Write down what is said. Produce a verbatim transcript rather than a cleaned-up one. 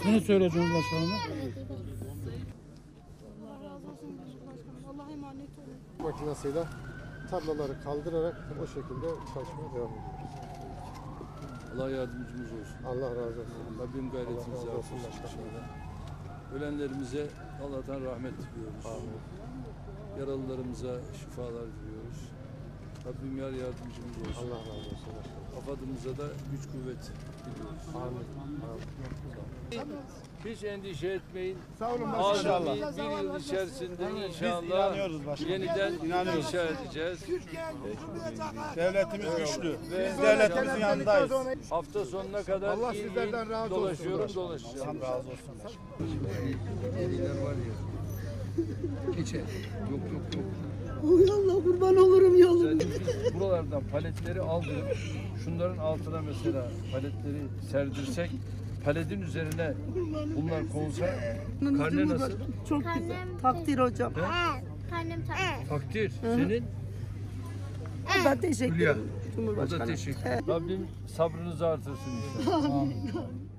Ne söylüyor Cumhurbaşkanı'na? Allah razı olsun başkanım. Allah'a emanet olun. Makinesiyle tarlaları kaldırarak o şekilde çalışmaya devam ediyoruz. Allah yardımcımız olsun. Allah razı olsun. Rabbim gayretimizi Allah razı olsun artırsın başkanım. inşallah. Ölenlerimize Allah'tan rahmet diliyoruz. Amin. Yaralılarımıza şifalar diliyoruz. Rabbim yar yardımcımız olsun. Allah razı olsun başkanım. Afadımıza da güç kuvvet diliyoruz. Amin. Amin. Hiç endişe etmeyin. Sağ olun Az inşallah. bir, bir yıl içerisinde inşallah inanıyoruz başkanım. yeniden İnanıyoruz. inşa edeceğiz. Devletimiz güçlü. Ve Biz devletimizin yanındayız. hafta sonuna kadar Allah il il sizlerden razı olsun dolaşıyorum, başkanım. dolaşacağım. Allah razı olsun başkanım. Yediler var ya. Geçe. Yok yok yok. Oy Allah kurban olurum yolum. Biz buralardan paletleri aldırıp şunların altına mesela paletleri serdirsek paletin üzerine bunlar konsa karne nasıl? Çok güzel. Takdir hocam. Karnım takdir. Takdir. Senin? Ben teşekkür Hülya. ederim. O da Cumhurbaşkanım. teşekkür. Rabbim sabrınızı artırsın inşallah.